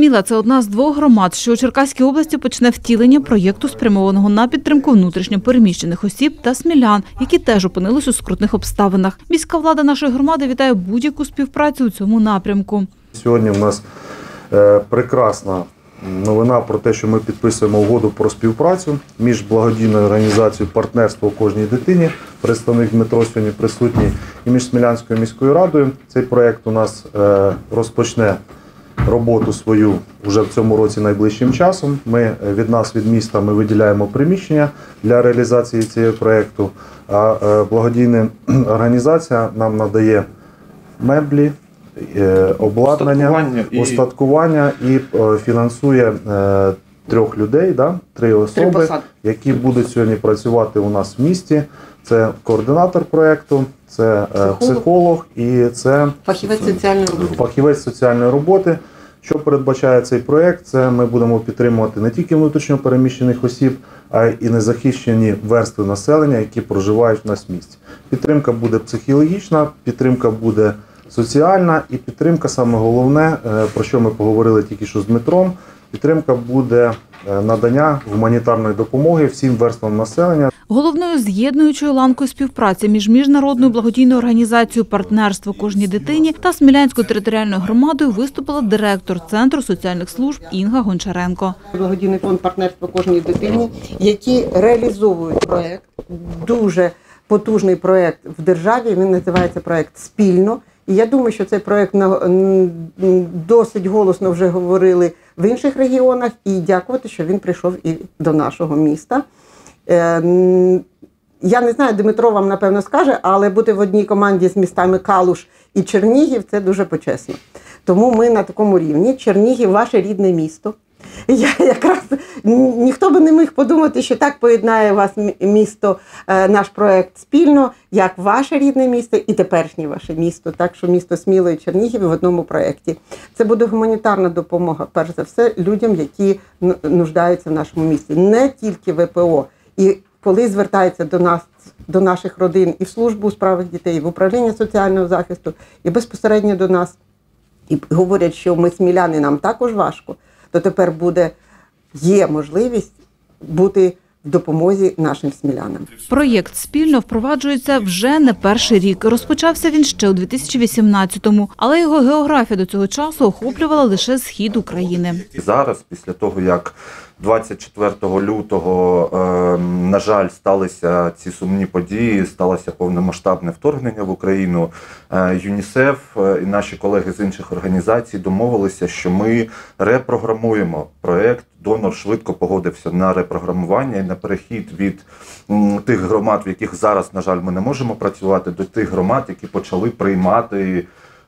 Сміла – це одна з двох громад, що у Черкаській області почне втілення проєкту, спрямованого на підтримку внутрішньо переміщених осіб та смілян, які теж опинились у скрутних обставинах. Міська влада нашої громади вітає будь-яку співпрацю у цьому напрямку. Сьогодні у нас прекрасна новина про те, що ми підписуємо угоду про співпрацю між благодійною організацією «Партнерство кожній дитині», представник Дмитро сьогодні присутній, і між Смілянською міською радою. Цей проєкт у нас розпочне роботу свою вже в цьому році найближчим часом. Від міста ми виділяємо приміщення для реалізації цього проєкту, а благодійна організація нам надає меблі, обладнання, устаткування і фінансує 3 людей, 3 особи, які будуть сьогодні працювати у нас в місті. Це координатор проєкту, це психолог і це фахівець соціальної роботи. Що передбачає цей проєкт? Це ми будемо підтримувати не тільки внутрішньо переміщених осіб, а й незахищені верстви населення, які проживають в нас в місті. Підтримка буде психологічна, підтримка буде соціальна і підтримка, саме головне, про що ми поговорили тільки що з Дмитром, підтримка буде надання гуманітарної допомоги всім верствам населення. Головною з'єднуючою ланкою співпраці між міжнародною благодійною організацією «Партнерство кожній дитині» та Смілянською територіальною громадою виступила директор Центру соціальних служб Інга Гончаренко. Благодійний фонд «Партнерство кожній дитині», які реалізовують проєкт, дуже потужний проєкт в державі, він називається проєкт «Спільно». І я думаю, що цей проєкт досить голосно вже говорили в інших регіонах, і дякувати, що він прийшов і до нашого міста. Я не знаю, Дмитро вам, напевно, скаже, але бути в одній команді з містами Калуш і Чернігів – це дуже почесно. Тому ми на такому рівні. Чернігів – ваше рідне місто. Ніхто би не міг подумати, що так поєднає вас місто, наш проєкт «Спільно», як ваше рідне місто і теперішнє ваше місто. Так що місто Сміло і Чернігів в одному проєкті. Це буде гуманітарна допомога, перш за все, людям, які нуждаються в нашому місті. Не тільки ВПО. І коли звертаються до нас, до наших родин і в службу у справах дітей, і в управління соціального захисту, і безпосередньо до нас, і говорять, що ми сміляни, нам також важко, то тепер є можливість бути в допомозі нашим смілянам. Проєкт «Спільно» впроваджується вже не перший рік. Розпочався він ще у 2018-му, але його географія до цього часу охоплювала лише схід України. Зараз, після того, як 24 лютого, на жаль, сталися ці сумні події, сталося повномасштабне вторгнення в Україну, ЮНІСЕФ і наші колеги з інших організацій домовилися, що ми репрограмуємо проєкт. Донор швидко погодився на репрограмування і на перехід від тих громад, в яких зараз, на жаль, ми не можемо працювати, до тих громад, які почали приймати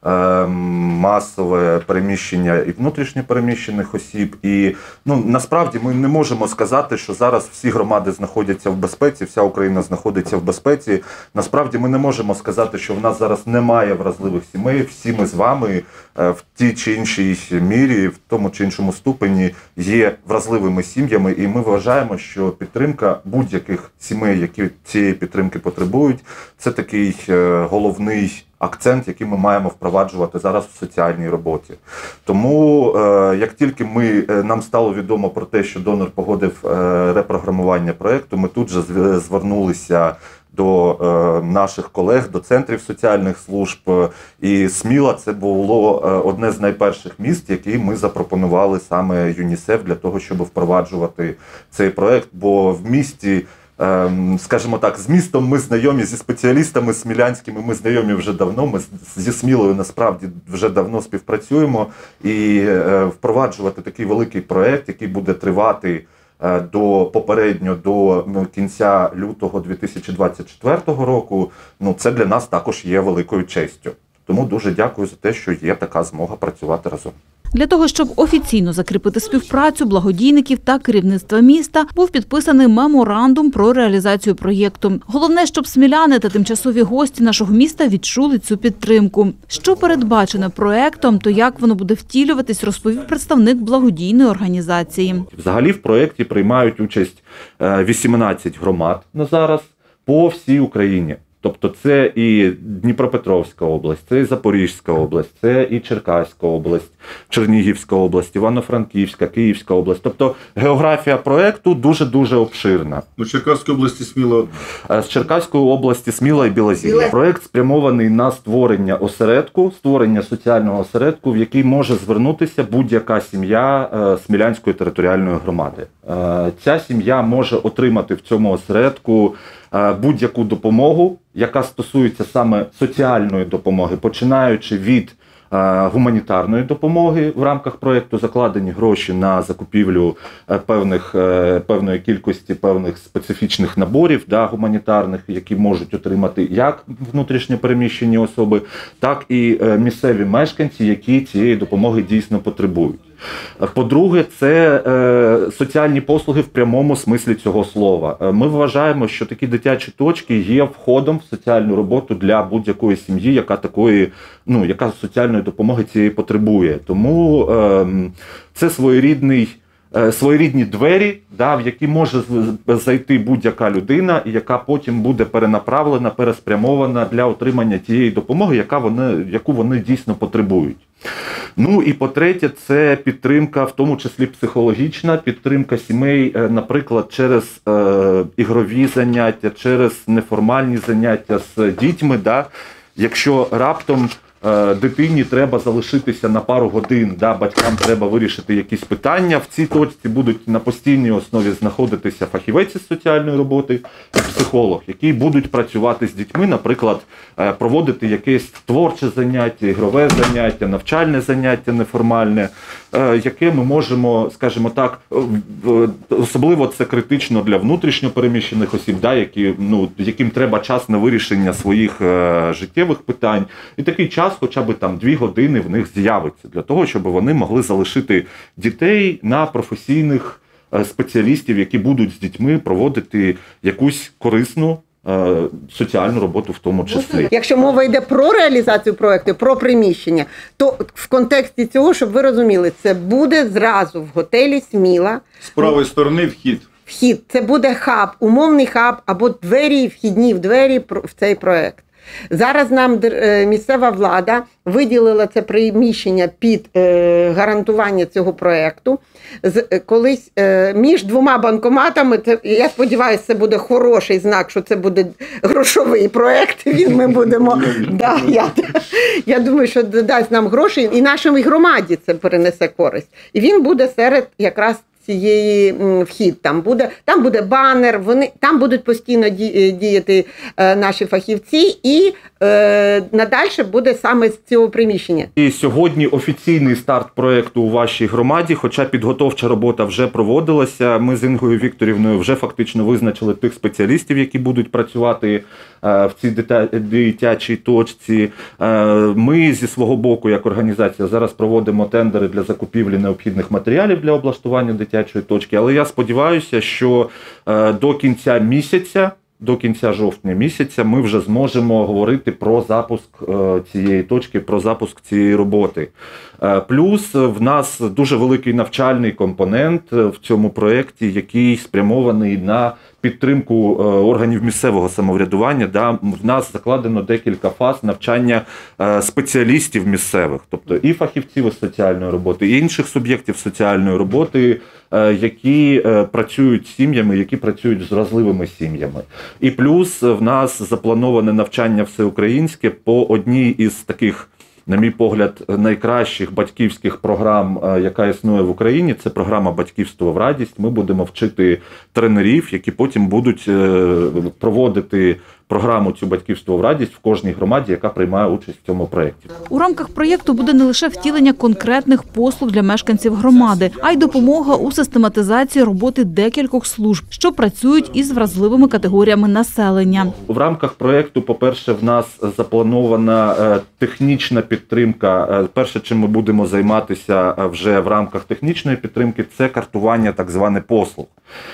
масове переміщення і внутрішньо переміщених осіб. І насправді ми не можемо сказати, що зараз всі громади знаходяться в безпеці, вся Україна знаходиться в безпеці. Насправді ми не можемо сказати, що в нас зараз немає вразливих сімей. Всі ми з вами в тій чи іншій мірі, в тому чи іншому ступені є вразливими сім'ями. І ми вважаємо, що підтримка будь-яких сімей, які цієї підтримки потребують, це такий головний акцент, який ми маємо впроваджувати зараз в соціальній роботі. Тому, як тільки нам стало відомо про те, що донор погодив репрограмування проєкту, ми тут же звернулися до наших колег, до центрів соціальних служб. І Сміла – це було одне з найперших міст, які ми запропонували саме ЮНІСЕФ для того, щоб впроваджувати цей проєкт. Бо в місті, скажімо так, з містом ми знайомі, зі спеціалістами смілянськими ми знайомі вже давно, ми зі Смілою насправді вже давно співпрацюємо, і впроваджувати такий великий проєкт, який буде тривати попередньо до кінця лютого 2024 року, це для нас також є великою честю. Тому дуже дякую за те, що є така змога працювати разом. Для того, щоб офіційно закріпити співпрацю благодійників та керівництва міста, був підписаний меморандум про реалізацію проєкту. Головне, щоб сміляни та тимчасові гості нашого міста відчули цю підтримку. Що передбачено проєктом, то як воно буде втілюватись, розповів представник благодійної організації. Взагалі в проєкті приймають участь 18 громад на зараз по всій Україні. Тобто це і Дніпропетровська область, це і Запорізька область, це і Черкаська область, Чернігівська область, Івано-Франківська, Київська область. Тобто географія проєкту дуже-дуже обширна. У Черкаській області Сміла. З Черкаської області Сміла і Білозір'я. Проєкт спрямований на створення осередку, створення соціального осередку, в який може звернутися будь-яка сім'я Смілянської територіальної громади. Ця сім'я може отримати в цьому осередку будь-яку допомогу, яка стосується саме соціальної допомоги, починаючи від гуманітарної допомоги. В рамках проєкту закладені гроші на закупівлю певної кількості певних специфічних наборів гуманітарних, які можуть отримати як внутрішньо переміщені особи, так і місцеві мешканці, які цієї допомоги дійсно потребують. По-друге, це соціальні послуги в прямому смислі цього слова. Ми вважаємо, що такі дитячі точки є входом в соціальну роботу для будь-якої сім'ї, яка соціальної допомоги цієї потребує. Тому це своєрідні двері, в які може зайти будь-яка людина, і яка потім буде перенаправлена, переспрямована для отримання тієї допомоги, яку вони дійсно потребують. Ну і по-третє, це підтримка, в тому числі психологічна, підтримка сімей, наприклад, через ігрові заняття, через неформальні заняття з дітьми. Якщо раптом дитині треба залишитися на пару годин, батькам треба вирішити якісь питання, в цій точці будуть на постійній основі знаходитися фахівець із соціальної роботи і психолог, які будуть працювати з дітьми, наприклад, проводити якесь творче заняття, ігрове заняття, навчальне заняття неформальне, яке ми можемо, скажімо так, особливо це критично для внутрішньо переміщених осіб, яким треба час на вирішення своїх життєвих питань. І такий час хоча б 2 години в них з'явиться, для того, щоб вони могли залишити дітей на професійних спеціалістів, які будуть з дітьми проводити якусь корисну соціальну роботу в тому числі. Якщо мова йде про реалізацію проєкту, про приміщення, то в контексті цього, щоб ви розуміли, це буде зразу в готелі Сміла. З правої сторони вхід. Вхід. Це буде хаб, умовний хаб або двері, вхідні в двері в цей проєкт. Зараз нам місцева влада виділила це приміщення під гарантування цього проєкту. Колись між 2 банкоматами, я сподіваюся, це буде хороший знак, що це буде грошовий проєкт. Ми будемо, я думаю, що дасть нам гроші і нашій громаді це перенесе користь. І він буде серед якраз цієї вхід. Там буде банер, там будуть постійно діяти наші фахівці, і надальше буде саме з цього приміщення. І сьогодні офіційний старт проєкту у вашій громаді, хоча підготовча робота вже проводилася. Ми з Інгою Вікторівною вже фактично визначили тих спеціалістів, які будуть працювати в цій дитячій точці. Ми зі свого боку, як організація, зараз проводимо тендери для закупівлі необхідних матеріалів для облаштування дитячої точки. Але я сподіваюся, що до кінця жовтня місяця ми вже зможемо говорити про запуск цієї точки, про запуск цієї роботи. Плюс в нас дуже великий навчальний компонент в цьому проєкті, який спрямований на підтримку органів місцевого самоврядування. В нас закладено декілька фаз навчання спеціалістів місцевих, тобто і фахівців із соціальної роботи, і інших суб'єктів соціальної роботи, які працюють з сім'ями, які працюють з вразливими сім'ями. І плюс в нас заплановане навчання всеукраїнське по одній із таких, на мій погляд, найкращих батьківських програм, яка існує в Україні. Це програма «Батьківство в радість». Ми будемо вчити тренерів, які потім будуть проводити програму цю «Батьківство в радість» в кожній громаді, яка приймає участь в цьому проєкті. У рамках проєкту буде не лише втілення конкретних послуг для мешканців громади, а й допомога у систематизації роботи декількох служб, що працюють із вразливими категоріями населення. В рамках проєкту, по-перше, в нас запланована технічна підтримка. Перше, чим ми будемо займатися вже в рамках технічної підтримки, це картування так званих послуг.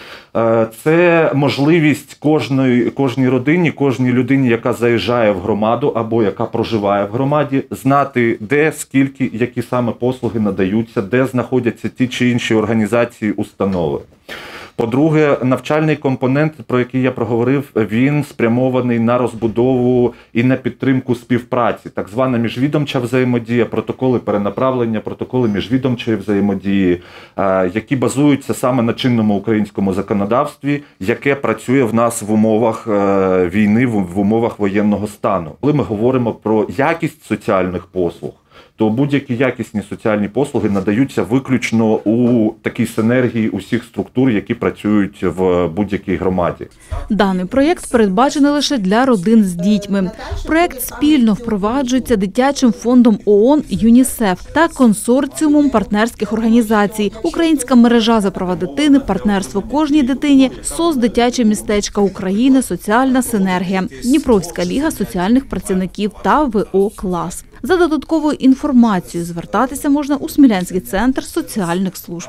Це можливість кожній родині, кожній людині, яка заїжджає в громаду або яка проживає в громаді, знати, де, скільки, які саме послуги надаються, де знаходяться ті чи інші організації, установи. По-друге, навчальний компонент, про який я проговорив, він спрямований на розбудову і на підтримку співпраці. Так звана міжвідомча взаємодія, протоколи перенаправлення, протоколи міжвідомчої взаємодії, які базуються саме на чинному українському законодавстві, яке працює в нас в умовах війни, в умовах воєнного стану. Коли ми говоримо про якість соціальних послуг, то будь-які якісні соціальні послуги надаються виключно у такій синергії усіх структур, які працюють в будь-якій громаді. Даний проєкт передбачений лише для родин з дітьми. Проєкт спільно впроваджується дитячим фондом ООН ЮНІСЕФ та консорціумом партнерських організацій «Українська мережа за права дитини», «Партнерство кожній дитині», «СОС Дитяче містечка України», «Соціальна синергія», Дніпровська ліга соціальних працівників та ВО «Клас». За додатковою інформацією звертатися можна у Смілянський центр соціальних служб.